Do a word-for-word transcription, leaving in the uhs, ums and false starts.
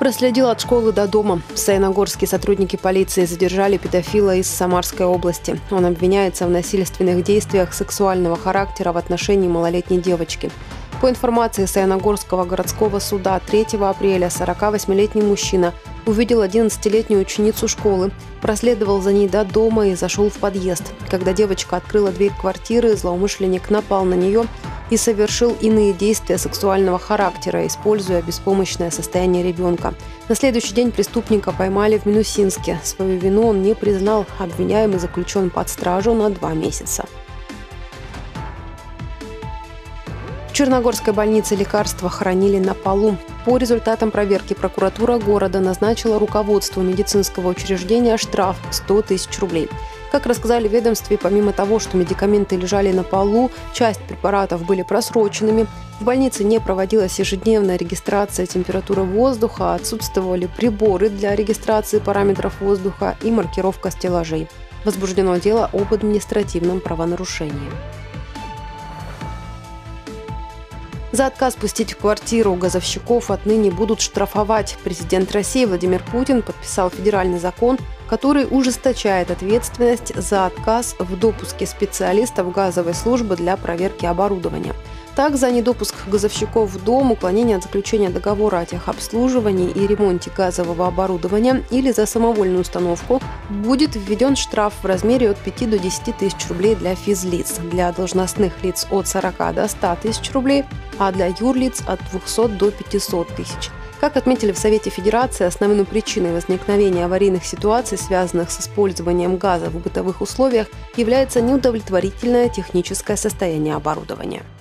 Проследил от школы до дома. В Саяногорске сотрудники полиции задержали педофила из Самарской области. Он обвиняется в насильственных действиях сексуального характера в отношении малолетней девочки. По информации Саяногорского городского суда, третьего апреля сорокавосьмилетний мужчина увидел одиннадцатилетнюю ученицу школы, проследовал за ней до дома и зашел в подъезд. Когда девочка открыла дверь квартиры, злоумышленник напал на нее и совершил иные действия сексуального характера, используя беспомощное состояние ребенка. На следующий день преступника поймали в Минусинске. Свою вину он не признал. Обвиняемый заключен под стражу на два месяца. В Черногорской больнице лекарства хранили на полу. По результатам проверки прокуратура города назначила руководству медицинского учреждения штраф сто тысяч рублей. Как рассказали в ведомстве, помимо того, что медикаменты лежали на полу, часть препаратов были просроченными, в больнице не проводилась ежедневная регистрация температуры воздуха, отсутствовали приборы для регистрации параметров воздуха и маркировка стеллажей. Возбуждено дело об административном правонарушении. За отказ пустить в квартиру газовщиков отныне будут штрафовать. Президент России Владимир Путин подписал федеральный закон, который ужесточает ответственность за отказ в допуске специалистов газовой службы для проверки оборудования. Так, за недопуск газовщиков в дом, уклонение от заключения договора о техобслуживании и ремонте газового оборудования или за самовольную установку будет введен штраф в размере от пяти до десяти тысяч рублей для физлиц, для должностных лиц от сорока до ста тысяч рублей, а для юрлиц от двухсот до пятисот тысяч. Как отметили в Совете Федерации, основной причиной возникновения аварийных ситуаций, связанных с использованием газа в бытовых условиях, является неудовлетворительное техническое состояние оборудования.